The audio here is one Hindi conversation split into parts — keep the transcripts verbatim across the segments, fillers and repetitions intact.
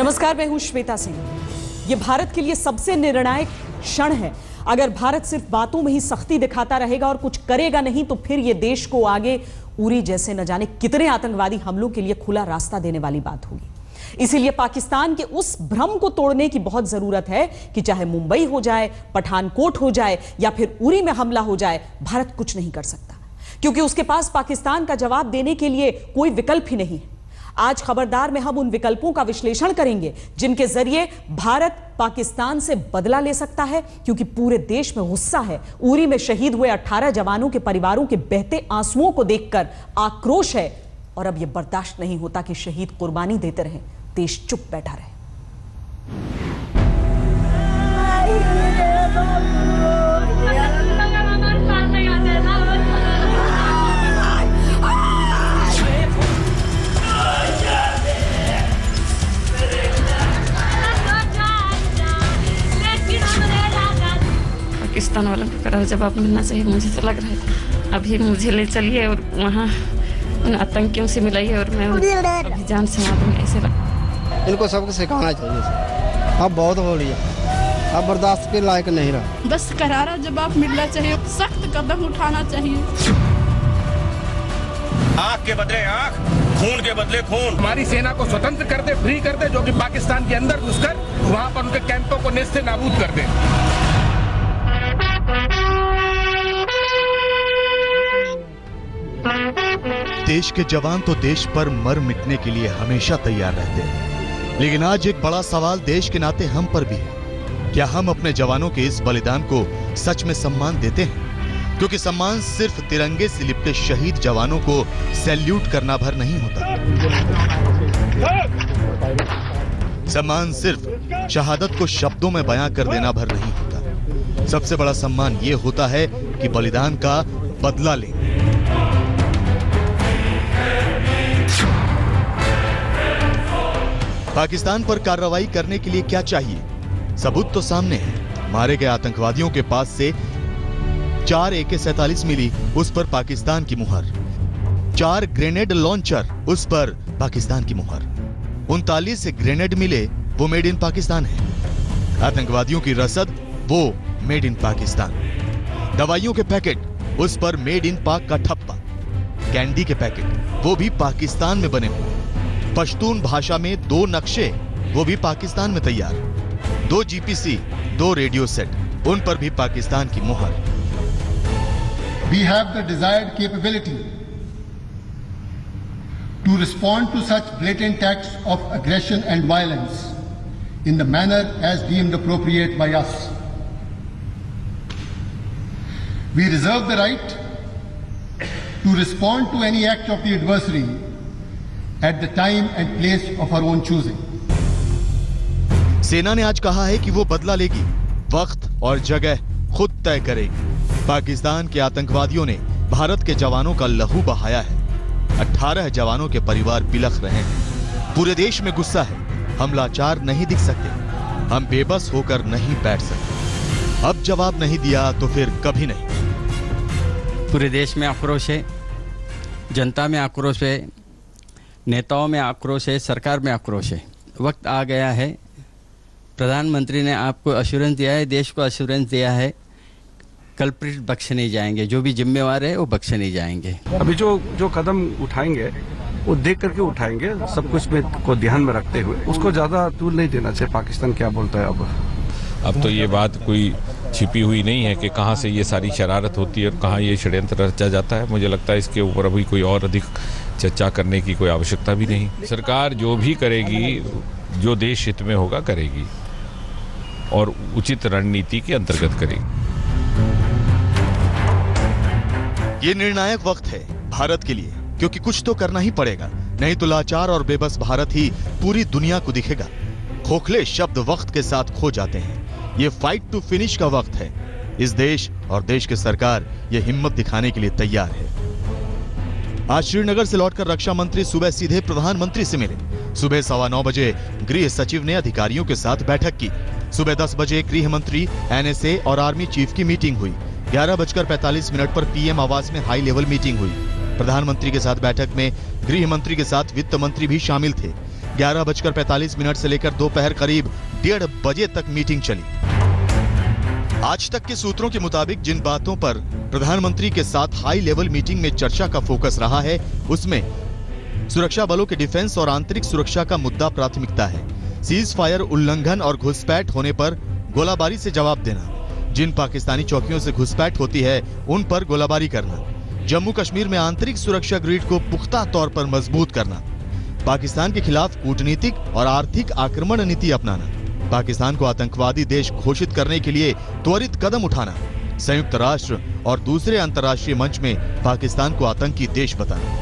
नमस्कार, मैं हूं श्वेता सिंह। ये भारत के लिए सबसे निर्णायक क्षण है। अगर भारत सिर्फ बातों में ही सख्ती दिखाता रहेगा और कुछ करेगा नहीं तो फिर ये देश को आगे उरी जैसे न जाने कितने आतंकवादी हमलों के लिए खुला रास्ता देने वाली बात होगी। इसीलिए पाकिस्तान के उस भ्रम को तोड़ने की बहुत जरूरत है कि चाहे मुंबई हो जाए, पठानकोट हो जाए या फिर उरी में हमला हो जाए, भारत कुछ नहीं कर सकता, क्योंकि उसके पास पाकिस्तान का जवाब देने के लिए कोई विकल्प ही नहीं है। आज खबरदार में हम उन विकल्पों का विश्लेषण करेंगे जिनके जरिए भारत पाकिस्तान से बदला ले सकता है, क्योंकि पूरे देश में गुस्सा है। उरी में शहीद हुए अठारह जवानों के परिवारों के बहते आंसुओं को देखकर आक्रोश है और अब यह बर्दाश्त नहीं होता कि शहीद कुर्बानी देते रहे, देश चुप बैठा रहे। पाकिस्तान वालों को कड़ा जवाब मिलना चाहिए, मुझे तो लग रहा है। अभी मुझे ले चलिए और वहाँ उन आतंकियों से मिलाइए और मैं अभी जान से मार दूँगी। ऐसे लग इनको सबको सिखाना चाहिए। अब बहुत हो रही है, अब बर्दाश्त के लायक नहीं रहा। बस करारा जवाब मिलना चाहिए, सख्त कदम उठाना चाहिए। आँख के बदले आँख, खून के बदले खून। हमारी सेना को स्वतंत्र कर दे, फ्री कर दे, जो कि पाकिस्तान के अंदर घुसकर वहाँ पर उनके कैंपों को नेस्ते नाबूद कर दे। देश के जवान तो देश पर मर मिटने के लिए हमेशा तैयार रहते हैं, लेकिन आज एक बड़ा सवाल देश के नाते हम पर भी है। क्या हम अपने जवानों के इस बलिदान को सच में सम्मान देते हैं? क्योंकि सम्मान सिर्फ तिरंगे से लिपटे शहीद जवानों को सैल्यूट करना भर नहीं होता। सम्मान सिर्फ शहादत को शब्दों में बयां कर देना भर नहीं होता। सबसे बड़ा सम्मान यह होता है कि बलिदान का बदला लें। पाकिस्तान पर कार्रवाई करने के लिए क्या चाहिए? सबूत तो सामने है। मारे गए आतंकवादियों के पास से चार ए के सैंतालीस मिली, उस पर पाकिस्तान की मुहर। चार ग्रेनेड लॉन्चर, उस पर पाकिस्तान की मुहर। उनतालीस ग्रेनेड मिले, वो मेड इन पाकिस्तान है। आतंकवादियों की रसद, वो मेड इन पाकिस्तान। दवाइयों के पैकेट, उस पर मेड इन पाक का ठप्पा। कैंडी के पैकेट, वो भी पाकिस्तान में बने हुए। पश्तून भाषा में दो नक्शे, वो भी पाकिस्तान में तैयार। दो जी पी सी, दो रेडियो सेट, उन पर भी पाकिस्तान की मुहर। We have the desired capability to respond to such blatant acts of aggression and violence in the manner as deemed appropriate by us. We reserve the right to respond to any act of the adversary at the time and place of our own choosing. सेना ने आज कहा है कि वो बदला लेगी, वक्त और जगह खुद तय करेगी। पाकिस्तान के आतंकवादियों ने भारत के जवानों का लहू बहाया है। अठारह जवानों के परिवार बिलख रहे हैं। पूरे देश में गुस्सा है। हम लाचार नहीं दिख सकते, हम बेबस होकर नहीं बैठ सकते। अब जवाब नहीं दिया तो फिर कभी नहीं। पूरे देश में आक्रोश है, जनता में आक्रोश है, नेताओं में आक्रोश है, सरकार में आक्रोश है। वक्त आ गया है। प्रधानमंत्री ने आपको अश्योरेंस दिया है, देश को अश्योरेंस दिया है, कल्प्रिट बख्शे नहीं जाएंगे। जो भी जिम्मेवार है वो बख्शे नहीं जाएंगे। अभी जो जो कदम उठाएंगे वो देख करके उठाएंगे, सब कुछ में को ध्यान में रखते हुए। उसको ज्यादा दूर नहीं देना चाहिए। पाकिस्तान क्या बोलता है अब अब तो ये बात कोई छिपी हुई नहीं है कि कहाँ से ये सारी शरारत होती है और कहाँ ये षड्यंत्र रचा जाता है। मुझे लगता है इसके ऊपर अभी कोई और अधिक चर्चा करने की कोई आवश्यकता भी नहीं। सरकार जो भी करेगी, जो देश हित में होगा करेगी और उचित रणनीति के अंतर्गत करेगी। ये निर्णायक वक्त है भारत के लिए, क्योंकि कुछ तो करना ही पड़ेगा, नहीं तो लाचार और बेबस भारत ही पूरी दुनिया को दिखेगा। खोखले शब्द वक्त के साथ खो जाते हैं। ये फाइट टू फिनिश का वक्त है। इस देश और देश की सरकार ये हिम्मत दिखाने के लिए तैयार है। आज श्रीनगर से लौटकर रक्षा मंत्री सुबह सीधे प्रधानमंत्री से मिले। सुबह सवा नौ बजे गृह सचिव ने अधिकारियों के साथ बैठक की। सुबह दस बजे गृह मंत्री, एन एस ए और आर्मी चीफ की मीटिंग हुई। ग्यारह बजकर पैंतालीस मिनट पर पी एम आवास में हाई लेवल मीटिंग हुई। प्रधानमंत्री के साथ बैठक में गृह मंत्री के साथ वित्त मंत्री भी शामिल थे। ग्यारह बजकर पैंतालीस मिनट से लेकर दोपहर करीब डेढ़ बजे तक मीटिंग चली। आज तक के सूत्रों के मुताबिक जिन बातों पर प्रधानमंत्री के साथ हाई लेवल मीटिंग में चर्चा का फोकस रहा है, उसमें सुरक्षा बलों के डिफेंस और आंतरिक सुरक्षा का मुद्दा प्राथमिकता है। सीज फायर उल्लंघन और घुसपैठ होने पर गोलाबारी से जवाब देना, जिन पाकिस्तानी चौकियों से घुसपैठ होती है उन पर गोलाबारी करना, जम्मू कश्मीर में आंतरिक सुरक्षा ग्रिड को पुख्ता तौर पर मजबूत करना, पाकिस्तान के खिलाफ कूटनीतिक और आर्थिक आक्रमण नीति अपनाना, पाकिस्तान को आतंकवादी देश घोषित करने के लिए त्वरित कदम उठाना, संयुक्त राष्ट्र और दूसरे अंतर्राष्ट्रीय मंच में पाकिस्तान को आतंकी देश बताना।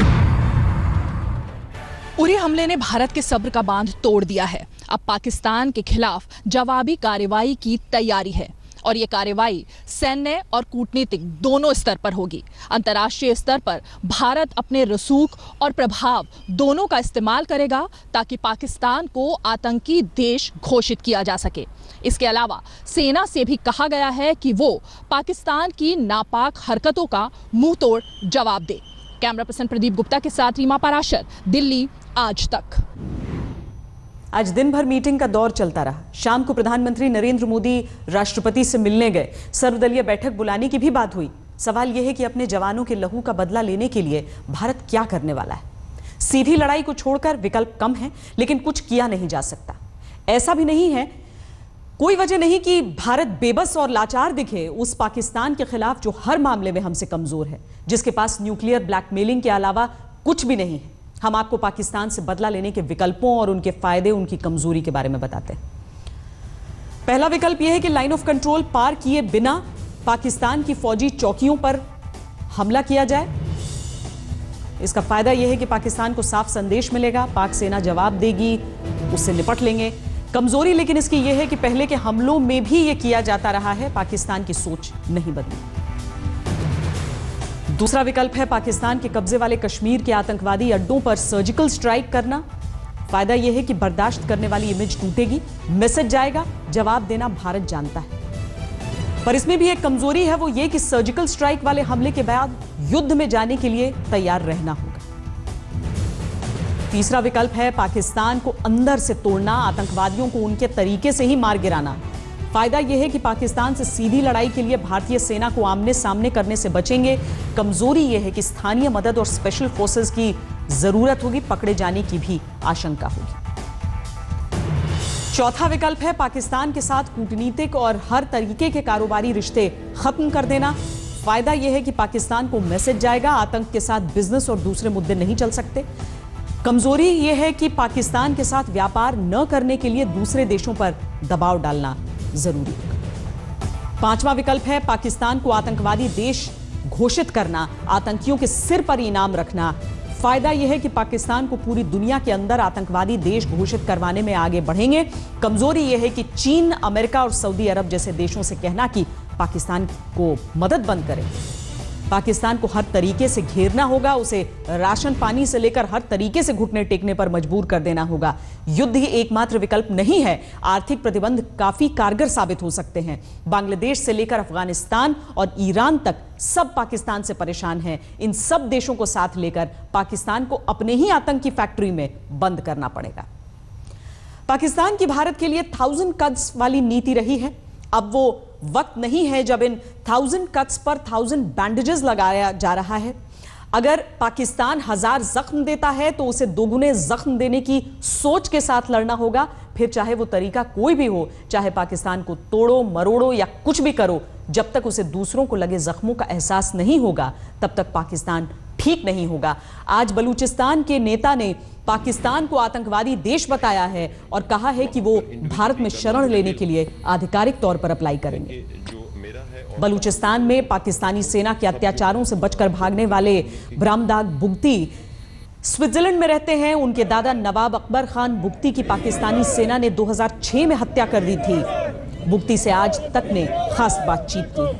उरी हमले ने भारत के सब्र का बांध तोड़ दिया है। अब पाकिस्तान के खिलाफ जवाबी कार्रवाई की तैयारी है और ये कार्रवाई सैन्य और कूटनीतिक दोनों स्तर पर होगी। अंतर्राष्ट्रीय स्तर पर भारत अपने रसूख और प्रभाव दोनों का इस्तेमाल करेगा ताकि पाकिस्तान को आतंकी देश घोषित किया जा सके। इसके अलावा सेना से भी कहा गया है कि वो पाकिस्तान की नापाक हरकतों का मुंह तोड़ जवाब दे। कैमरा पर्सन प्रदीप गुप्ता के साथ रीमा पाराशर, दिल्ली आज तक। आज दिन भर मीटिंग का दौर चलता रहा। शाम को प्रधानमंत्री नरेंद्र मोदी राष्ट्रपति से मिलने गए। सर्वदलीय बैठक बुलाने की भी बात हुई। सवाल यह है कि अपने जवानों के लहू का बदला लेने के लिए भारत क्या करने वाला है। सीधी लड़ाई को छोड़कर विकल्प कम है, लेकिन कुछ किया नहीं जा सकता। ऐसा भी नहीं है, कोई वजह नहीं कि भारत बेबस और लाचार दिखे उस पाकिस्तान के खिलाफ जो हर मामले में हमसे कमजोर है, जिसके पास न्यूक्लियर ब्लैकमेलिंग के अलावा कुछ भी नहीं है। हम आपको पाकिस्तान से बदला लेने के विकल्पों और उनके फायदे, उनकी कमजोरी के बारे में बताते हैं। पहला विकल्प यह है कि लाइन ऑफ कंट्रोल पार किए बिना पाकिस्तान की फौजी चौकियों पर हमला किया जाए। इसका फायदा यह है कि पाकिस्तान को साफ संदेश मिलेगा, पाक सेना जवाब देगी, उससे निपट लेंगे। कमजोरी लेकिन इसकी यह है कि पहले के हमलों में भी यह किया जाता रहा है, पाकिस्तान की सोच नहीं बदली। दूसरा विकल्प है पाकिस्तान के कब्जे वाले कश्मीर के आतंकवादी अड्डों पर सर्जिकल स्ट्राइक करना। फायदा यह है कि बर्दाश्त करने वाली इमेज टूटेगी, मैसेज जाएगा, जवाब देना भारत जानता है। पर इसमें भी एक कमजोरी है, वो ये कि सर्जिकल स्ट्राइक वाले हमले के बाद युद्ध में जाने के लिए तैयार रहना होगा। तीसरा विकल्प है पाकिस्तान को अंदर से तोड़ना, आतंकवादियों को उनके तरीके से ही मार गिराना। फायदा यह है कि पाकिस्तान से सीधी लड़ाई के लिए भारतीय सेना को आमने सामने करने से बचेंगे। कमजोरी यह है कि स्थानीय मदद और स्पेशल फोर्सेस की जरूरत होगी, पकड़े जाने की भी आशंका होगी। चौथा विकल्प है पाकिस्तान के साथ कूटनीतिक और हर तरीके के कारोबारी रिश्ते खत्म कर देना। फायदा यह है कि पाकिस्तान को मैसेज जाएगा, आतंक के साथ बिजनेस और दूसरे मुद्दे नहीं चल सकते। कमजोरी यह है कि पाकिस्तान के साथ व्यापार न करने के लिए दूसरे देशों पर दबाव डालना जरूरी है। पांचवा विकल्प है पाकिस्तान को आतंकवादी देश घोषित करना, आतंकियों के सिर पर इनाम रखना। फायदा यह है कि पाकिस्तान को पूरी दुनिया के अंदर आतंकवादी देश घोषित करवाने में आगे बढ़ेंगे। कमजोरी यह है कि चीन, अमेरिका और सऊदी अरब जैसे देशों से कहना कि पाकिस्तान को मदद बंद करें। पाकिस्तान को हर तरीके से घेरना होगा, उसे राशन पानी से लेकर हर तरीके से घुटने टेकने पर मजबूर कर देना होगा। युद्ध ही एकमात्र विकल्प नहीं है, आर्थिक प्रतिबंध काफी कारगर साबित हो सकते हैं। बांग्लादेश से लेकर अफगानिस्तान और ईरान तक सब पाकिस्तान से परेशान हैं। इन सब देशों को साथ लेकर पाकिस्तान को अपने ही आतंकी फैक्ट्री में बंद करना पड़ेगा। पाकिस्तान की भारत के लिए थाउजेंड कट्स वाली नीति रही है। अब वो वक्त नहीं है जब इन थाउजेंड कट्स पर थाउजेंड बैंडेजेस लगाया जा रहा है। अगर पाकिस्तान हजार जख्म देता है तो उसे दोगुने जख्म देने की सोच के साथ लड़ना होगा। फिर चाहे वो तरीका कोई भी हो, चाहे पाकिस्तान को तोड़ो मरोड़ो या कुछ भी करो, जब तक उसे दूसरों को लगे जख्मों का एहसास नहीं होगा तब तक पाकिस्तान ठीक नहीं होगा। आज बलूचिस्तान के नेता ने पाकिस्तान को आतंकवादी देश बताया है और कहा है कि वो भारत में शरण लेने के लिए आधिकारिक तौर पर अप्लाई करेंगे। बलूचिस्तान में पाकिस्तानी सेना के अत्याचारों से बचकर भागने वाले ब्रामदाग बुगती स्विट्जरलैंड में रहते हैं। उनके दादा नवाब अकबर खान बुगती की पाकिस्तानी सेना ने दो हज़ार छह में हत्या कर दी थी। बुगती से आज तक ने खास बातचीत की।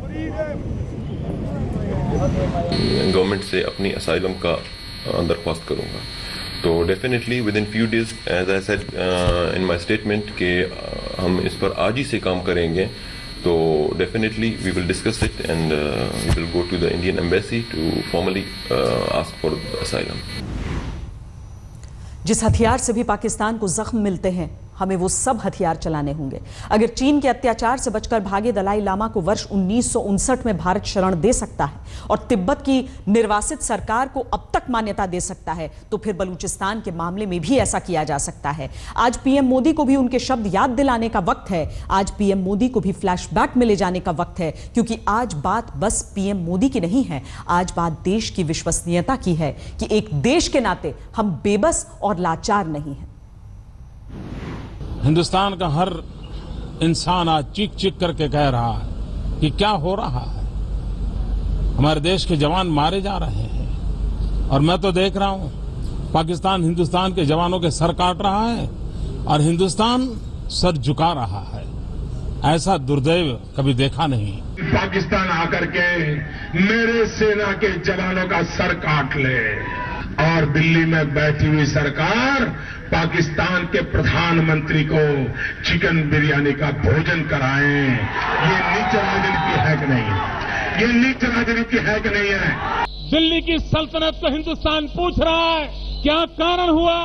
गवर्नमेंट से अपनी असाइलम का दरख्वास्त करूंगा, तो definitely within few days, as I said in my statement, कि हम इस पर आज ही से काम करेंगे। तो definitely we will discuss it and we will go to the Indian embassy to formally ask for asylum. जिस हथियार से भी पाकिस्तान को जख्म मिलते हैं, हमें वो सब हथियार चलाने होंगे। अगर चीन के अत्याचार से बचकर भागे दलाई लामा को वर्ष उन्नीस सौ उनसठ में भारत शरण दे सकता है और तिब्बत की निर्वासित सरकार को अब तक मान्यता दे सकता है, तो फिर बलूचिस्तान के मामले में भी ऐसा किया जा सकता है। आज पीएम मोदी को भी उनके शब्द याद दिलाने का वक्त है। आज पीएम मोदी को भी फ्लैशबैक में ले जाने का वक्त है, क्योंकि आज बात बस पीएम मोदी की नहीं है, आज बात देश की विश्वसनीयता की है कि एक देश के नाते हम बेबस और लाचार नहीं हैं। हिंदुस्तान का हर इंसान आज चीख चीख करके कह रहा है कि क्या हो रहा है, हमारे देश के जवान मारे जा रहे हैं और मैं तो देख रहा हूं पाकिस्तान हिंदुस्तान के जवानों के सर काट रहा है और हिंदुस्तान सर झुका रहा है। ऐसा दुर्दैव कभी देखा नहीं। पाकिस्तान आकर के मेरे सेना के जवानों का सर काट ले और दिल्ली में बैठी हुई सरकार पाकिस्तान के प्रधानमंत्री को चिकन बिरयानी का भोजन कराएं, ये नीच राजनीति है कि नहीं? ये नीच राजनीति है कि नहीं है? दिल्ली की सल्तनत को हिंदुस्तान पूछ रहा है, क्या कारण हुआ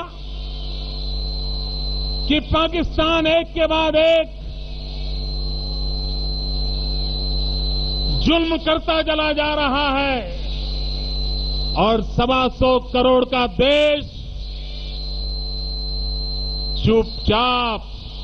कि पाकिस्तान एक के बाद एक जुल्म करता चला जा रहा है और सवा सौ करोड़ का देश चुपचाप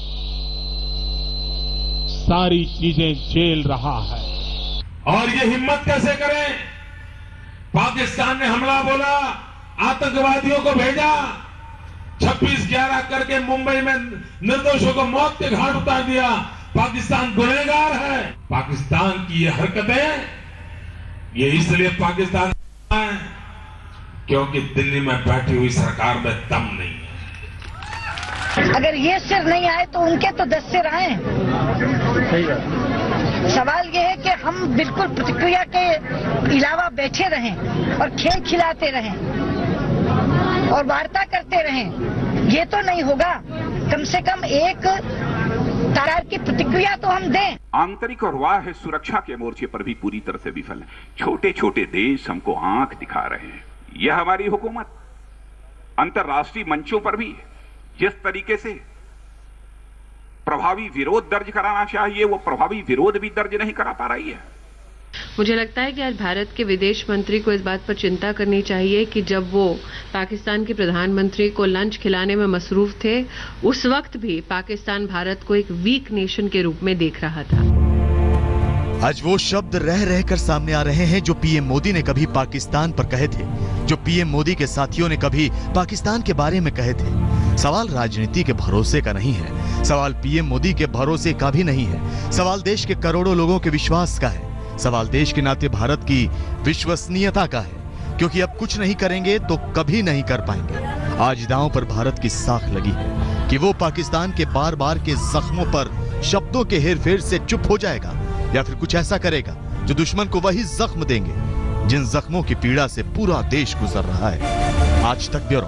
सारी चीजें झेल रहा है। और ये हिम्मत कैसे करें? पाकिस्तान ने हमला बोला, आतंकवादियों को भेजा, छब्बीस ग्यारह करके मुंबई में निर्दोषों को मौत के घाट उतार दिया। पाकिस्तान गुनहगार है। पाकिस्तान की ये हरकतें ये इसलिए पाकिस्तान है क्योंकि दिल्ली में बैठी हुई सरकार में दम नहीं है। अगर ये सिर नहीं आए तो उनके तो दस सिर आए। सवाल ये है कि हम बिल्कुल प्रतिक्रिया के अलावा बैठे रहें और खेल खिलाते रहें और वार्ता करते रहें, ये तो नहीं होगा। कम से कम एक तरह की प्रतिक्रिया तो हम दें। आंतरिक और बाह्य सुरक्षा के मोर्चे पर भी पूरी तरह से विफल है। छोटे छोटे देश हमको आंख दिखा रहे हैं। यह हमारी हुकूमत अंतर्राष्ट्रीय मंचों पर भी जिस तरीके से प्रभावी विरोध दर्ज कराना चाहिए, वो प्रभावी विरोध भी दर्ज नहीं करा पा रही है। मुझे लगता है कि आज भारत के विदेश मंत्री को इस बात पर चिंता करनी चाहिए कि जब वो पाकिस्तान के प्रधानमंत्री को लंच खिलाने में मसरूफ थे, उस वक्त भी पाकिस्तान भारत को एक वीक नेशन के रूप में देख रहा था। आज वो शब्द रह रह कर सामने आ रहे हैं जो पीएम मोदी ने कभी पाकिस्तान पर कहे थे, जो पीएम मोदी के साथियों ने कभी पाकिस्तान के बारे में कहे थे। सवाल राजनीति के भरोसे का नहीं है, सवाल पीएम मोदी के भरोसे का भी नहीं है, सवाल देश के करोड़ों लोगों के विश्वास का है, सवाल देश के नाते भारत की विश्वसनीयता का है। क्योंकि अब कुछ नहीं करेंगे तो कभी नहीं कर पाएंगे। आज दांव पर भारत की साख लगी है कि वो पाकिस्तान के बार बार के जख्मों पर शब्दों के हेरफेर से चुप हो जाएगा या फिर कुछ ऐसा करेगा जो दुश्मन को वही जख्म देंगे जिन जख्मों की पीड़ा से पूरा देश गुजर रहा है। आज तक ब्यूरो।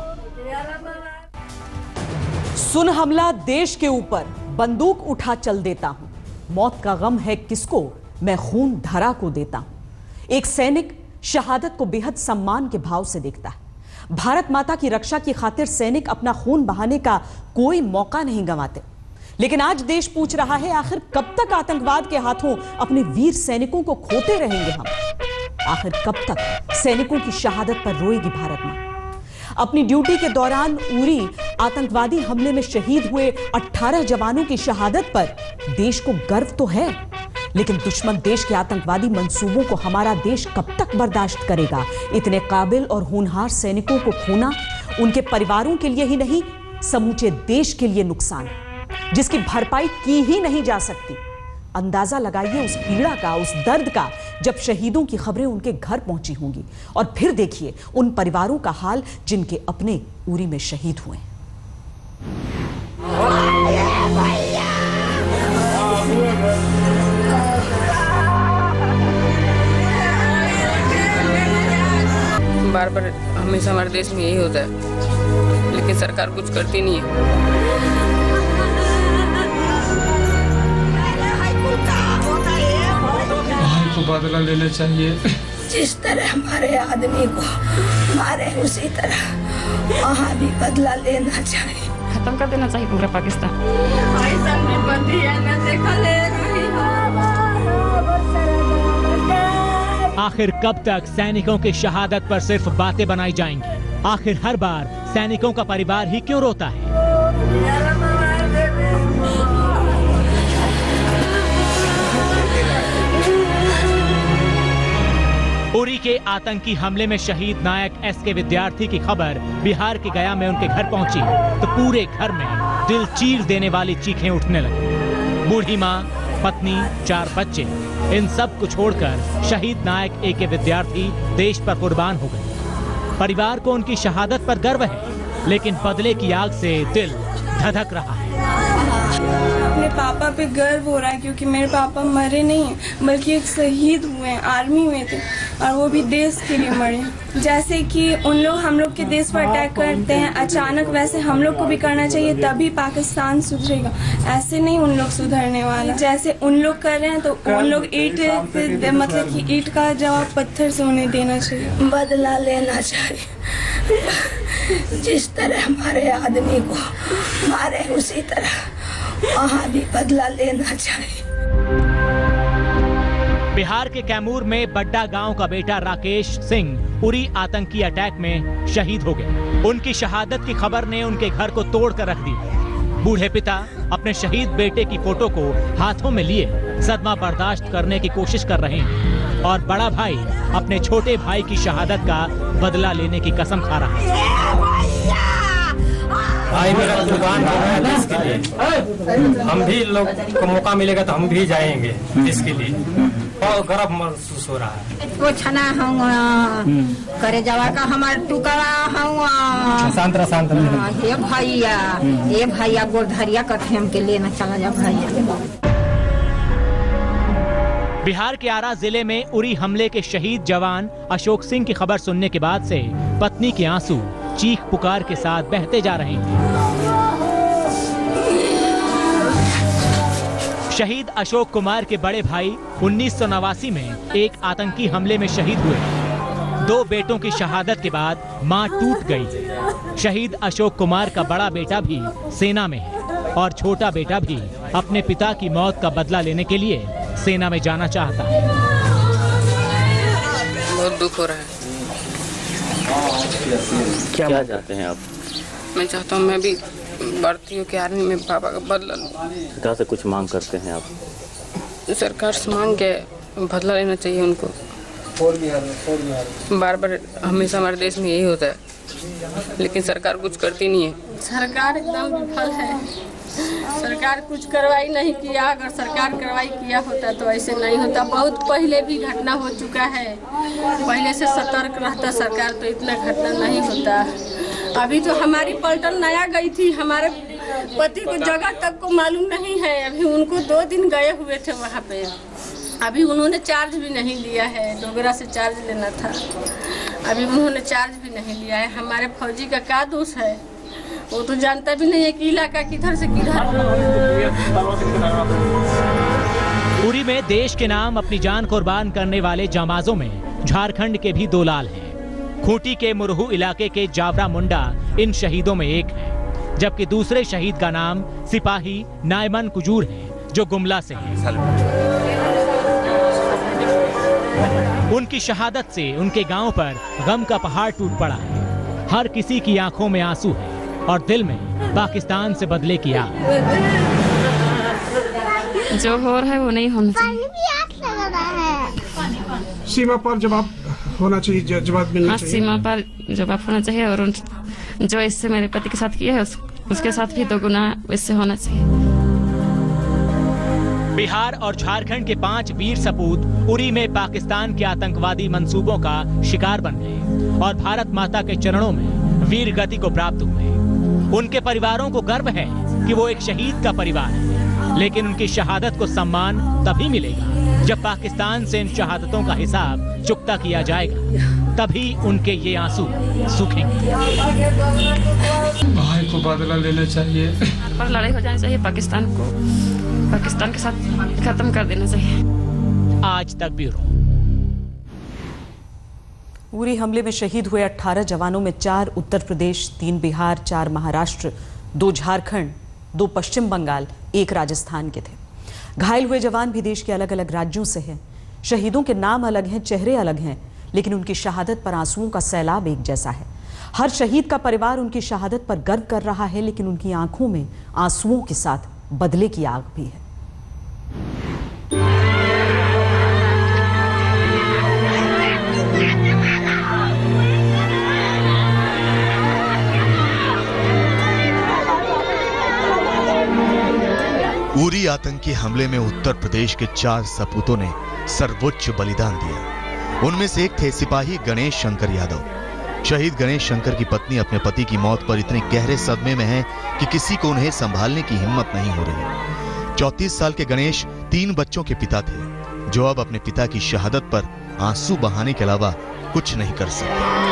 सुन हमला देश के ऊपर, बंदूक उठा चल देता हूं, मौत का गम है किसको, मैं खून धरा को देता हूं। एक सैनिक शहादत को बेहद सम्मान के भाव से देखता है। भारत माता की रक्षा की खातिर सैनिक अपना खून बहाने का कोई मौका नहीं गंवाते। लेकिन आज देश पूछ रहा है, आखिर कब तक आतंकवाद के हाथों अपने वीर सैनिकों को खोते रहेंगे हम? आखिर कब तक सैनिकों की शहादत पर रोएगी भारत मां? अपनी ड्यूटी के दौरान उरी आतंकवादी हमले में शहीद हुए अठारह जवानों की शहादत पर देश को गर्व तो है, लेकिन दुश्मन देश के आतंकवादी मंसूबों को हमारा देश कब तक बर्दाश्त करेगा? इतने काबिल और होनहार सैनिकों को खोना उनके परिवारों के लिए ही नहीं, समूचे देश के लिए नुकसान जिसकी भरपाई की ही नहीं जा सकती। अंदाजा लगाइए उस पीड़ा का, उस दर्द का, जब शहीदों की खबरें उनके घर पहुंची होंगी। और फिर देखिए उन परिवारों का हाल जिनके अपने उरी में शहीद हुए। बार बार हमेशा हमारे देश में यही होता है, लेकिन सरकार कुछ करती नहीं है। को बदला लेना चाहिए। जिस तरह हमारे आदमी को मारे उसी तरह वहाँ भी बदला लेना चाहिए, खत्म कर देना चाहिए पूरा पाकिस्तान। आखिर कब तक सैनिकों की शहादत पर सिर्फ बातें बनाई जाएंगी? आखिर हर बार सैनिकों का परिवार ही क्यों रोता है? उरी के आतंकी हमले में शहीद नायक एस के विद्यार्थी की खबर बिहार के गया में उनके घर पहुंची तो पूरे घर में दिल चीर देने वाली चीखें उठने लगी। बूढ़ी माँ, पत्नी, चार बच्चे, इन सब को छोड़कर शहीद नायक ए के विद्यार्थी देश पर कुर्बान हो गए। परिवार को उनकी शहादत पर गर्व है, लेकिन बदले की आग से दिल धधक रहा है। अपने पापा पे गर्व हो रहा है क्योंकि मेरे पापा मरे नहीं हैं बल्कि एक शहीद हुए हैं, आर्मी में थे और वो भी देश के लिए मरे। जैसे कि उन लोग हम लोग के देश पर अटैक करते हैं अचानक, वैसे हम लोग को भी करना चाहिए, तभी पाकिस्तान सुधरेगा। ऐसे नहीं उन लोग सुधरने वाले, जैसे उन लोग कर रहे हैं तो उन लोग ईंट मतलब कि ईंट का जवाब पत्थर से उन्हें देना चाहिए, बदला लेना चाहिए। जिस तरह हमारे आदमी को मारे उसी तरह वहाँ भी बदला लेना चाहिए। बिहार के कैमूर में बड्डा गांव का बेटा राकेश सिंह उरी आतंकी अटैक में शहीद हो गए। उनकी शहादत की खबर ने उनके घर को तोड़ कर रख दिया। बूढ़े पिता अपने शहीद बेटे की फोटो को हाथों में लिए सदमा बर्दाश्त करने की कोशिश कर रहे हैं और बड़ा भाई अपने छोटे भाई की शहादत का बदला लेने की कसम खा रहा है। भाई मेरा कुर्बान हो रहा है इसके लिए, हम भी लोग को मौका मिलेगा तो हम भी जाएंगे इसके लिए, बहुत गर्व महसूस हो रहा है। को छना हूँ करे जवा का हमार टुकड़ा हूँ शांत रह शांत रह। ये भैया ये भैया गोरधरिया करके हमके लेना चला जा भैया। बिहार के आरा जिले में उरी हमले के शहीद जवान अशोक सिंह की खबर सुनने के बाद से पत्नी के आंसू चीख पुकार के साथ बहते जा रहे हैं। शहीद अशोक कुमार के बड़े भाई उन्नीस सौ नवासी में एक आतंकी हमले में शहीद हुए। दो बेटों की शहादत के बाद मां टूट गई। शहीद अशोक कुमार का बड़ा बेटा भी सेना में है और छोटा बेटा भी अपने पिता की मौत का बदला लेने के लिए सेना में जाना चाहता है। बहुत दुख हो रहा है। क्या, क्या चाहते हैं आप? मैं चाहता हूँ मैं भी भर्ती होकर आर्मी में पापा का बदला लूँ। सरकार से कुछ मांग करते हैं आप? सरकार से मांग के बदला लेना चाहिए उनको। बार बार हमेशा हमारे देश में यही होता है लेकिन सरकार कुछ करती नहीं है। सरकार एकदम विफल है, सरकार कुछ कार्रवाई नहीं किया। अगर सरकार कार्रवाई किया होता तो ऐसे नहीं होता। बहुत पहले भी घटना हो चुका है, पहले से सतर्क रहता सरकार तो इतना घटना नहीं होता। अभी तो हमारी पलटन नया गई थी, हमारे पति को जगह तक को मालूम नहीं है। अभी उनको दो दिन गए हुए थे वहाँ पे, अभी उन्होंने चार्ज भी नहीं लिया है। डोगरा से चार्ज लेना था, अभी उन्होंने चार्ज भी नहीं लिया है। हमारे फौजी का क्या दोष है, वो तो जानता भी नहीं है कि इलाका किधर से किधर। उरी में देश के नाम अपनी जान कुर्बान करने वाले जामाजों में झारखंड के भी दो लाल हैं। खूंटी के मुरहू इलाके के जावरा मुंडा इन शहीदों में एक है, जबकि दूसरे शहीद का नाम सिपाही नायमन कुजूर है जो गुमला से है। उनकी शहादत से उनके गांव पर गम का पहाड़ टूट पड़ा है। हर किसी की आंखों में आंसू है और दिल में पाकिस्तान से बदले की आग। जो हो रहा है वो नहीं होना चाहिए। सीमा पर जवाब होना चाहिए, जवाब मिलना चाहिए। सीमा पर जवाब होना चाहिए और उन, जो इससे मेरे पति के साथ किया है उस, उसके साथ भी दो गुना इससे होना चाहिए। बिहार और झारखंड के पांच वीर सपूत उरी में पाकिस्तान के आतंकवादी मंसूबों का शिकार बन गए और भारत माता के चरणों में वीर गति को प्राप्त हुए। उनके परिवारों को गर्व है कि वो एक शहीद का परिवार है, लेकिन उनकी शहादत को सम्मान तभी मिलेगा जब पाकिस्तान से इन शहादतों का हिसाब चुकता किया जाएगा। तभी उनके ये आंसू सूखेंगे। भाई को बदला लेना चाहिए पर लड़ाई हो जानी चाहिए। पाकिस्तान को पाकिस्तान के साथ खत्म कर देना चाहिए। आज तक ब्यूरो। उरी हमले में शहीद हुए अठारह जवानों में चार उत्तर प्रदेश, तीन बिहार, चार महाराष्ट्र, दो झारखंड, दो पश्चिम बंगाल, एक राजस्थान के थे। घायल हुए जवान भी देश के अलग अलग राज्यों से हैं। शहीदों के नाम अलग हैं, चेहरे अलग हैं, लेकिन उनकी शहादत पर आंसुओं का सैलाब एक जैसा है। हर शहीद का परिवार उनकी शहादत पर गर्व कर रहा है, लेकिन उनकी आंखों में आंसुओं के साथ बदले की आग भी है। उरी आतंकी हमले में उत्तर प्रदेश के चार सपूतों ने सर्वोच्च बलिदान दिया। उनमें से एक थे सिपाही गणेश शंकर यादव। शहीद गणेश शंकर की पत्नी अपने पति की मौत पर इतने गहरे सदमे में है कि किसी को उन्हें संभालने की हिम्मत नहीं हो रही। चौंतीस साल के गणेश तीन बच्चों के पिता थे, जो अब अपने पिता की शहादत पर आंसू बहाने के अलावा कुछ नहीं कर सकते।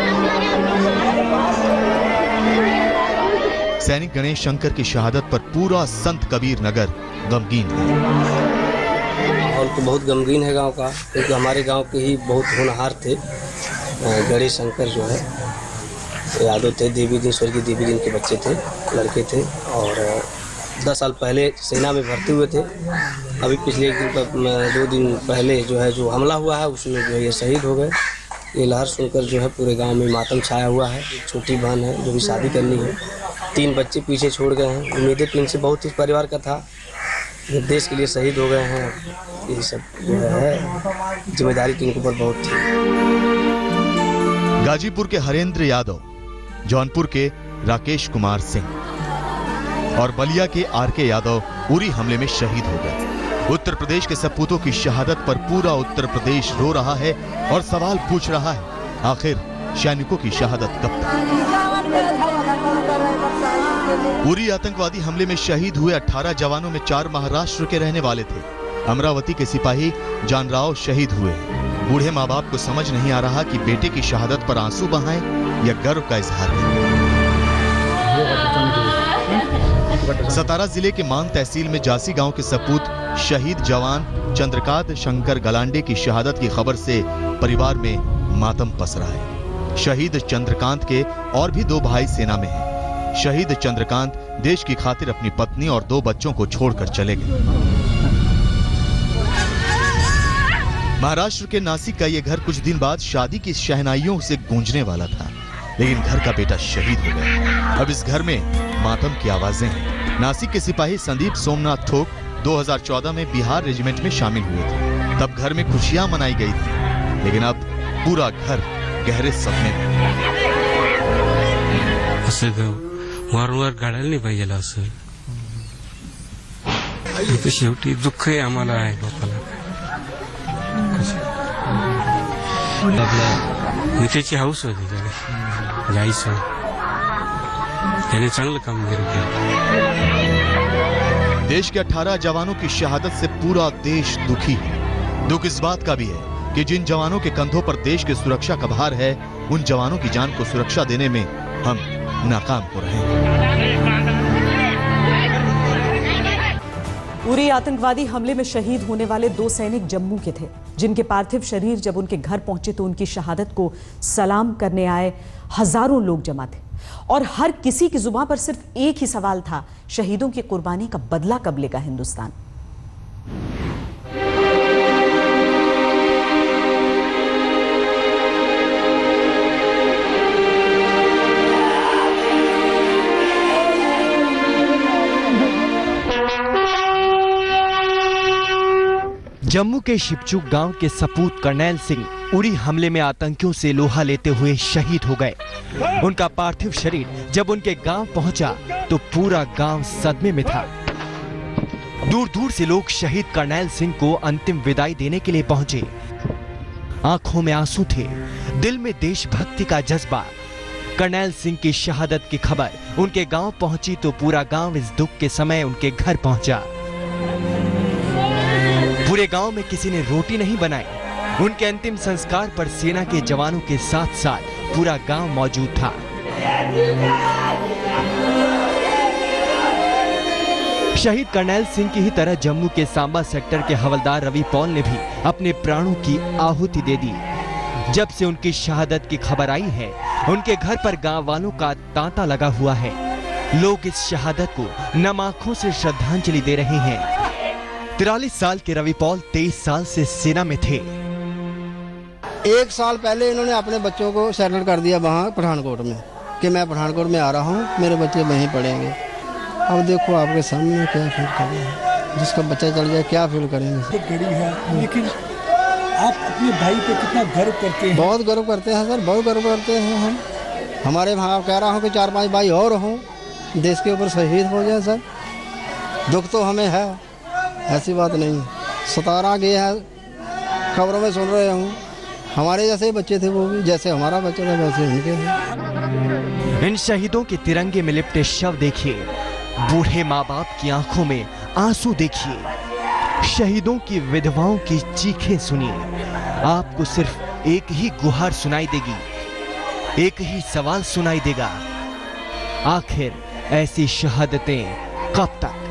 सैनिक गणेश शंकर की शहादत पर पूरा संत कबीर नगर गमगीन है। माहौल तो बहुत गमगीन है गांव का, क्योंकि हमारे गांव के ही बहुत होनहार थे। गणेश शंकर जो है यादव थे, देवी दिन स्वर्गीय देवी दिन के बच्चे थे, लड़के थे, और दस साल पहले सेना में भर्ती हुए थे। अभी पिछले एक दिन दो दिन पहले जो है जो हमला हुआ है उसमें जो है ये शहीद हो गए। ये लहर सुनकर जो है पूरे गांव में मातम छाया हुआ है। छोटी बहन है जो भी शादी करनी है, तीन बच्चे पीछे छोड़ गए हैं। उम्मीदें तो इनसे बहुत ही परिवार का था, जब देश के लिए शहीद हो गए हैं, ये सब जो है जिम्मेदारी तो इनके ऊपर बहुत थी। गाजीपुर के हरेंद्र यादव, जौनपुर के राकेश कुमार सिंह और बलिया के आर के यादव उरी हमले में शहीद हो गए। उत्तर प्रदेश के सपूतों की शहादत पर पूरा उत्तर प्रदेश रो रहा है और सवाल पूछ रहा है, आखिर सैनिकों की शहादत कब तक? उरी आतंकवादी हमले में शहीद हुए अठारह जवानों में चार महाराष्ट्र के रहने वाले थे। अमरावती के सिपाही जानराव शहीद हुए। बूढ़े माँ बाप को समझ नहीं आ रहा कि बेटे की शहादत पर आंसू बहाएं या गर्व का इजहार करें। सतारा जिले के मान तहसील में जासी गांव के सपूत शहीद जवान चंद्रकांत शंकर गलांडे की शहादत की खबर से परिवार में मातम पसरा है। शहीद चंद्रकांत के और भी दो भाई सेना में हैं। शहीद चंद्रकांत देश की खातिर अपनी पत्नी और दो बच्चों को छोड़कर चले गए। महाराष्ट्र के नासिक का यह घर कुछ दिन बाद शादी की शहनाइयों से गूंजने वाला था, लेकिन घर का बेटा शहीद हो गया। अब इस घर में मातम की आवाजें हैं। नासिक के सिपाही संदीप सोमनाथ थोक दो हज़ार चौदह में बिहार रेजिमेंट में शामिल हुए थे। तब घर में खुशियां मनाई गई थी, लेकिन अब पूरा घर गहरे सदमे में। वारंवार काढायला नाही पाहिजे असं, तर शेवटी दुःख आहे आम्हाला आहे बापाला। आपल्या मित्राची हाऊस होती त्याने जायचं, त्याने चांगलं कामगिरी केलं। देश के अठारह जवानों की शहादत से पूरा देश दुखी है। दुख इस बात का भी है कि जिन जवानों के कंधों पर देश की सुरक्षा का भार है, उन जवानों की जान को सुरक्षा देने में हम नाकाम हो रहे हैं। उरी आतंकवादी हमले में शहीद होने वाले दो सैनिक जम्मू के थे, जिनके पार्थिव शरीर जब उनके घर पहुंचे तो उनकी शहादत को सलाम करने आए हजारों लोग जमा थे और हर किसी की जुबान पर सिर्फ एक ही सवाल था, शहीदों की कुर्बानी का बदला कब लेगा हिंदुस्तान? जम्मू के शिवचूक गांव के सपूत करनैल सिंह उरी हमले में आतंकियों से लोहा लेते हुए शहीद हो गए। उनका पार्थिव शरीर जब उनके गांव पहुंचा तो पूरा गांव सदमे में था। दूर दूर से लोग शहीद करनैल सिंह को अंतिम विदाई देने के लिए पहुंचे। आंखों में आंसू थे, दिल में देशभक्ति का जज्बा। करनैल सिंह की शहादत की खबर उनके गांव पहुंची तो पूरा गांव इस दुख के समय उनके घर पहुंचा। पूरे गांव में किसी ने रोटी नहीं बनाई। उनके अंतिम संस्कार पर सेना के जवानों के साथ साथ पूरा गांव मौजूद था। शहीद करनैल सिंह की ही तरह जम्मू के सांबा सेक्टर के हवलदार रवि पॉल ने भी अपने प्राणों की आहुति दे दी। जब से उनकी शहादत की खबर आई है, उनके घर पर गांव वालों का तांता लगा हुआ है। लोग इस शहादत को नम आंखों से श्रद्धांजलि दे रहे हैं। तिरालीस साल के रवि पॉल तेईस साल से सेना में थे। एक साल पहले इन्होंने अपने बच्चों को सेटल कर दिया वहाँ पठानकोट में कि मैं पठानकोट में आ रहा हूँ, मेरे बच्चे वहीं पढ़ेंगे। अब देखो आपके सामने क्या फील कर रहे हैं, जिसका बच्चा चल जाए क्या फील करेंगे। गड़ी है, लेकिन आप अपने भाई पे कितना गर्व करते हैं? बहुत गर्व करते हैं सर, बहुत गर्व करते हैं हम। हमारे वहाँ कह रहा हूँ कि चार पांच भाई और हों, देश के ऊपर शहीद हो जाए सर। दुख तो हमें है, ऐसी बात नहीं। सतारा गए हैं, खबरों में सुन रहे हूँ, हमारे जैसे बच्चे थे वो भी, जैसे हमारा बच्चा था वैसे उनके हैं। इन शहीदों के तिरंगे में लिपटे शव देखिए, बूढ़े माँ बाप की आंखों में आंसू देखिए, शहीदों की विधवाओं की चीखें सुनिए। आपको सिर्फ एक ही गुहार सुनाई देगी, एक ही सवाल सुनाई देगा, आखिर ऐसी शहादतें कब तक?